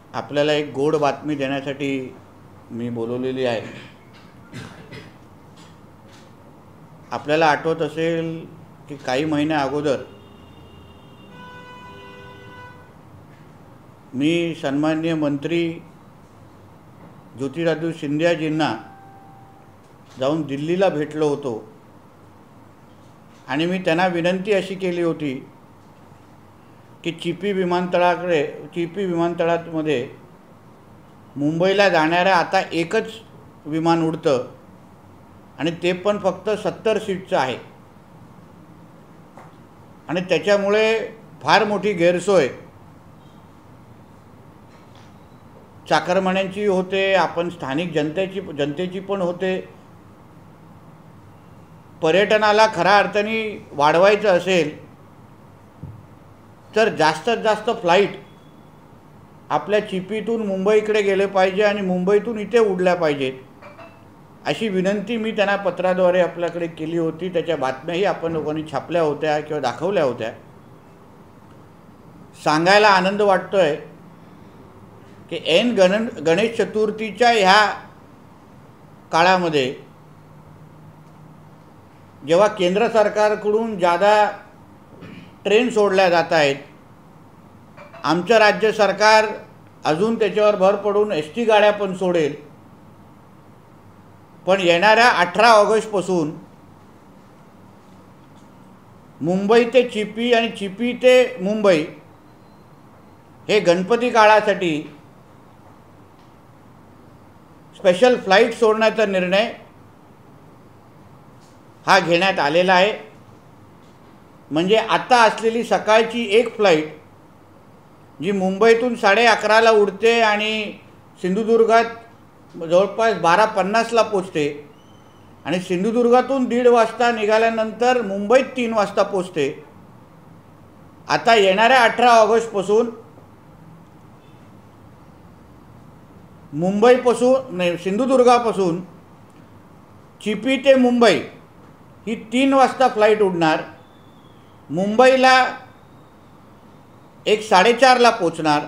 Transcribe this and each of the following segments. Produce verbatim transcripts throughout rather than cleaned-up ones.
आपल्याला एक गोड बातमी देण्यासाठी मी बोलवलेली आहे। आपल्याला आठवत असेल की काही महिन्या अगोदर मी सन्माननीय मंत्री ज्योतिरादित्य सिंधियाजींना जाऊन दिल्लीला भेटलो होतो आणि मी त्यांना विनंती अशी केली होती की चिपी विमानतळाकडे चिपी विमानतळामध्ये मुंबईला जाणाऱ्या आता एकच विमान उडतं आणि ते पण फक्त सत्तर सीटचं आहे आणि त्याच्यामुळे फार मोठी गैरसोय चाकरमान्यांची होते, आपण स्थानिक जनतेची जनतेची पण होते। पर्यटनाला खऱ्या अर्थाने वाढवायचं असेल तर जास्तीत जास्त फ्लाईट आपल्या चिपीतून मुंबईकडे गेले पाहिजे आणि मुंबईतून इथे उडल्या पाहिजेत अशी विनंती मी त्यांना पत्राद्वारे आपल्याकडे केली होती। त्याच्या बातम्याही आपण लोकांनी छापल्या होत्या किंवा दाखवल्या होत्या। सांगायला आनंद वाटतोय की ऐन गण गणेश चतुर्थीच्या ह्या काळामध्ये जेव्हा केंद्र सरकारकडून जादा ट्रेन सोडल्या जात आहेत, आमचं राज्य सरकार अजून त्याच्यावर भर पडून एस टी गाड्या पण सोडेल, पण येणाऱ्या अठरा ऑगस्टपासून मुंबई ते चिपी आणि चिपी ते मुंबई हे गणपती काळासाठी स्पेशल फ्लाईट सोडण्याचा निर्णय हा घेण्यात आलेला आहे। म्हणजे आता असलेली सकाळची एक फ्लाईट जी मुंबईतून साडे अकराला उडते आणि सिंधुदुर्गात जवळपास बारा पन्नासला पोचते आणि सिंधुदुर्गातून दीड वाजता निघाल्यानंतर मुंबईत तीन वाजता पोचते, आता येणाऱ्या अठरा ऑगस्टपासून मुंबईपासून नाही सिंधुदुर्गापासून चिपी ते मुंबई ही तीन वाजता फ्लाईट उडणार, मुंबईला एक साडेचारला पोचणार,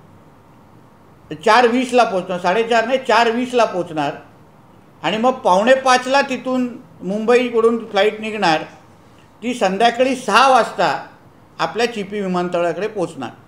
चार वीसला पोचणार, साडेचार नाही चार वीसला पोचणार आणि मग पावणे पाचला तिथून मुंबईकडून फ्लाईट निघणार, ती संध्याकाळी सहा वाजता आपल्या चिपी विमानतळाकडे पोचणार।